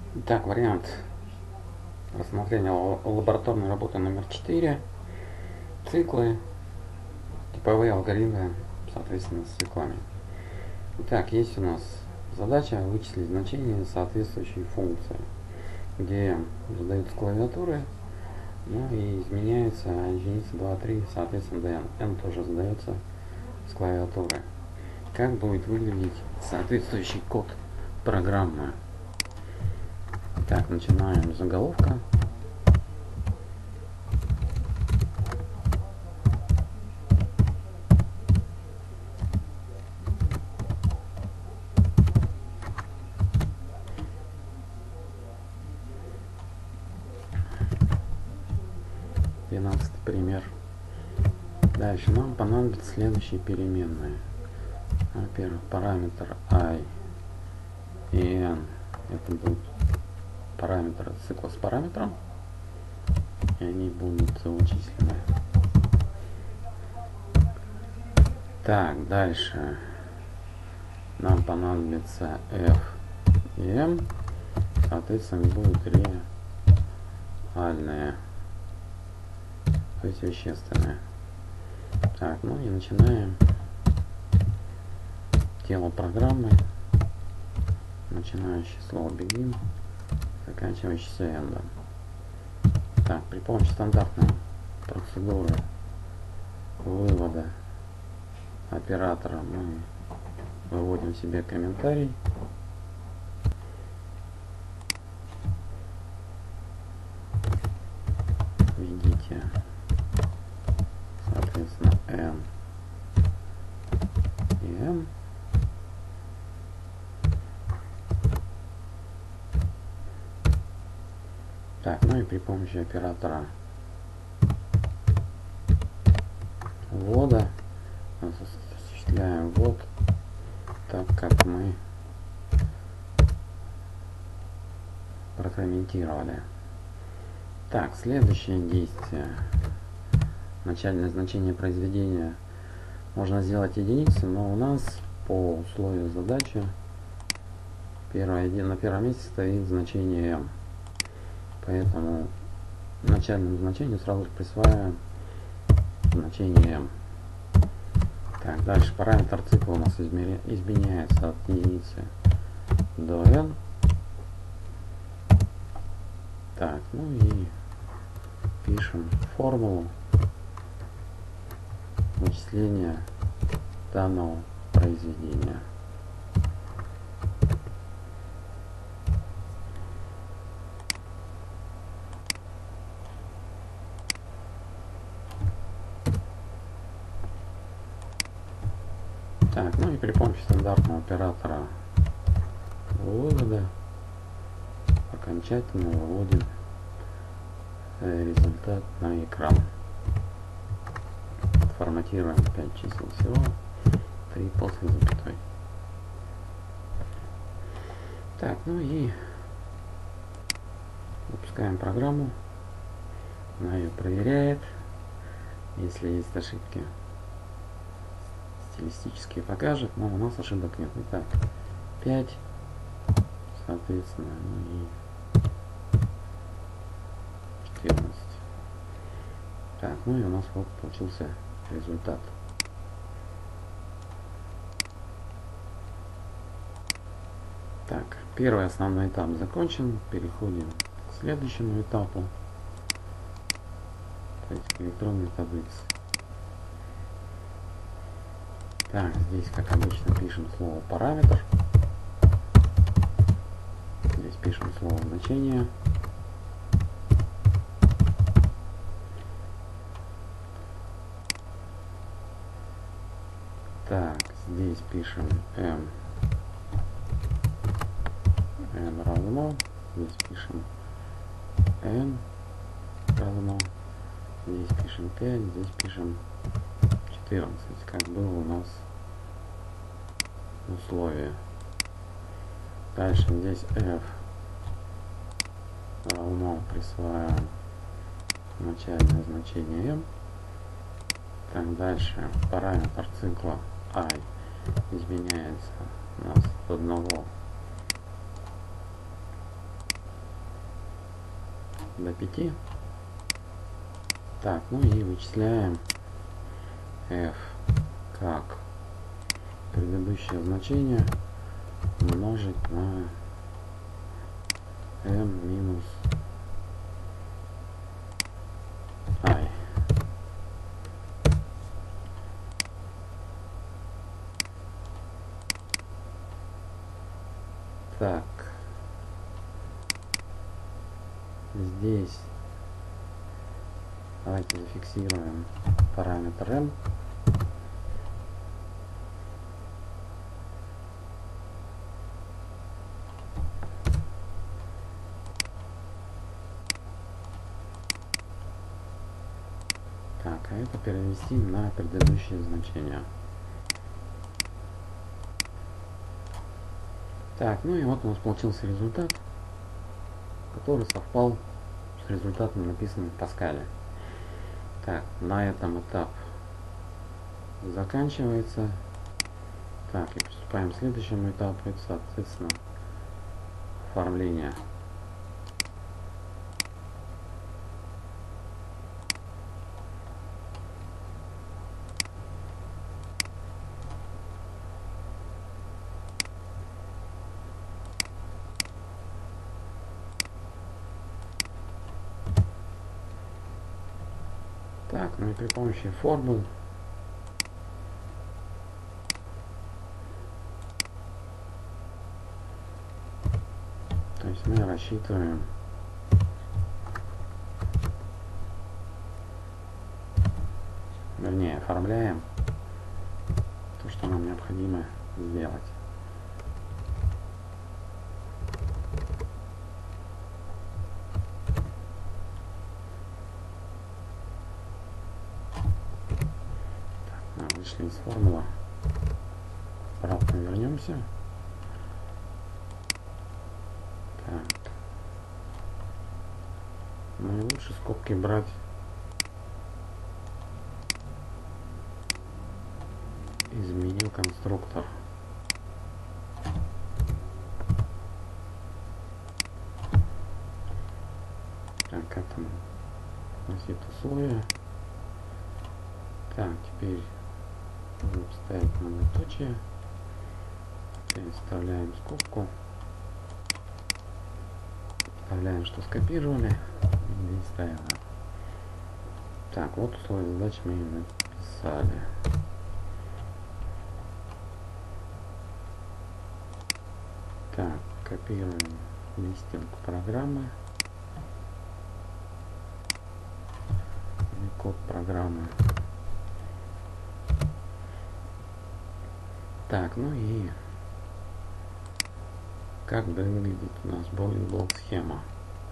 Итак, вариант рассмотрения лабораторной работы номер 4. Циклы, типовые алгоритмы, соответственно, с циклами. Итак, есть у нас задача вычислить значение соответствующей функции, где задаются клавиатуры, ну и изменяется единица 2, 3, соответственно, dn. n тоже задается с клавиатуры. Как будет выглядеть соответствующий код программы? Так, начинаем с заголовка. Пример. Дальше нам понадобятся следующие переменные. Во-первых, параметр i и n. Это будут параметры цикла с параметром, и они будут вычислены. Так, дальше нам понадобится f и m, соответственно, будут реальные, то есть вещественные. Так, ну и начинаем тело программы, начинающее слово begin, заканчивающееся end. Так, при помощи стандартной процедуры вывода оператора мы выводим себе комментарий. Введите, соответственно, n и m. Так, ну и при помощи оператора ввода осуществляем ввод, так как мы прокомментировали. Так, следующее действие. Начальное значение произведения можно сделать единицей, но у нас по условию задачи на первом месте стоит значение m. Поэтому начальному значению сразу же присваиваем значение m. Так, дальше параметр цикла у нас изменяется от единицы до n. Так, ну и пишем формулу вычисления данного произведения. Так, ну и при помощи стандартного оператора вывода окончательно выводим результат на экран. Форматируем 5 чисел всего, 3 после запятой. Так, ну и запускаем программу. Она ее проверяет. Если есть ошибки, стилистически покажет, но у нас ошибок нет. Итак, 5, соответственно, ну и 14. Так, ну и у нас вот получился результат. Так, первый основной этап закончен. Переходим к следующему этапу, то есть к электронной таблице. Так, здесь, как обычно, пишем слово параметр. Здесь пишем слово значение. Так, здесь пишем m равно, здесь пишем n равно, здесь пишем 5, здесь пишем 14, как было у нас условие. Дальше здесь f равно присваиваем начальное значение m. Так, дальше параметр цикла i изменяется у нас от 1 до 5. Так, ну и вычисляем f как предыдущее значение умножить на m минус i. Так, здесь давайте зафиксируем параметр m. Так, а это перевести на предыдущее значение. Так, ну и вот у нас получился результат, который совпал с результатом, написанным в Паскале. Так, на этом этап заканчивается. Так, и приступаем к следующему этапу. Это, соответственно, оформление. Так, ну и при помощи формул то есть мы рассчитываем вернее оформляем то, что нам необходимо сделать. Так, вышли из формулы. Обратно вернемся. Так. Ну и лучше скобки брать из меню конструктор. Так, это носит условия. Так, теперь будем ставить многоточие. Теперь вставляем скобку. Вставляем, что скопировали. И здесь ставим. Так, вот условия задачи мы написали. Так, копируем листинг программы. И код программы. Так, ну и как выглядит у нас блок схема.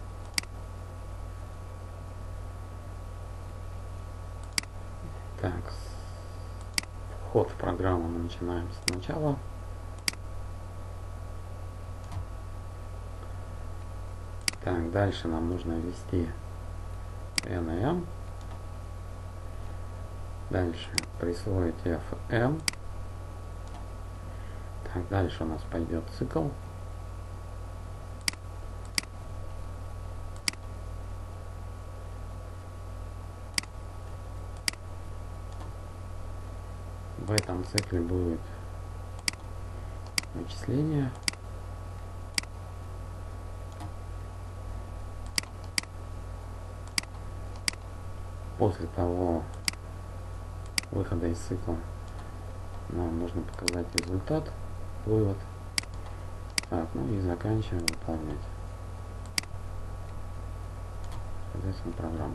Так, вход в программу мы начинаем сначала. Так, дальше нам нужно ввести n и m. Дальше присвоить fm. Так, дальше у нас пойдет цикл. В этом цикле будет вычисление. После того выхода из цикла нам нужно показать результат, вывод. Так, ну и заканчиваем выполнять, соответственно, программу.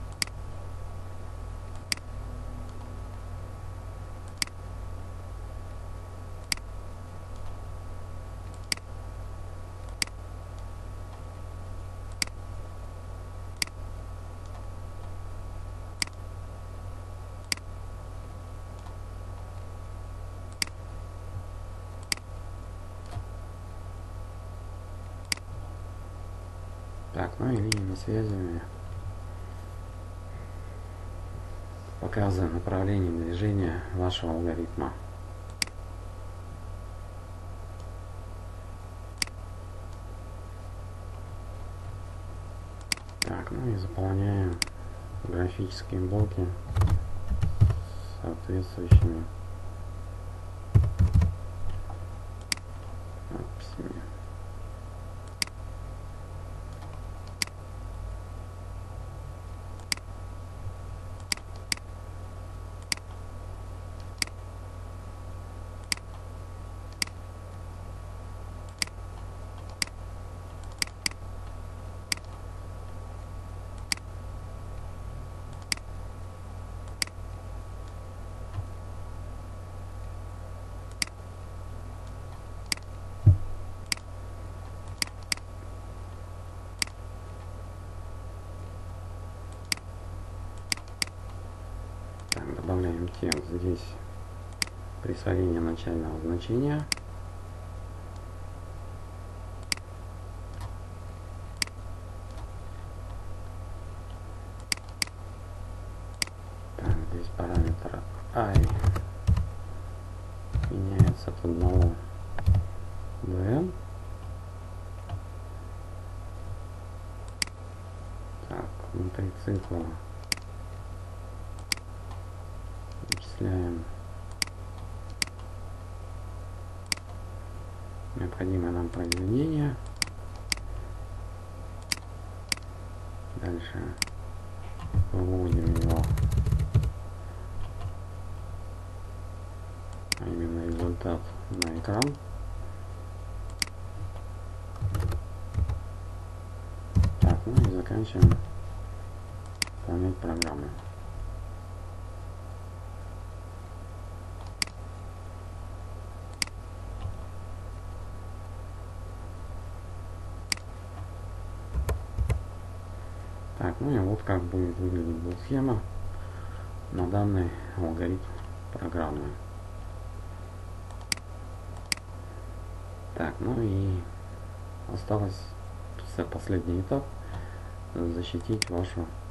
Так, ну и линиями связями показываем направление движения вашего алгоритма. Так, ну и заполняем графические блоки соответствующими надписями. Так, добавляем текст здесь. Присвоение начального значения. Так, здесь параметр I меняется от 1 до n. Так, внутри цикла вычисляем необходимое нам произведение. Дальше выводим его, а именно результат, на экран. Так, ну и заканчиваем выполнять программу. Так, ну и вот как будет выглядеть схема на данный алгоритм программы. Так, ну и осталось последний этап — защитить вашу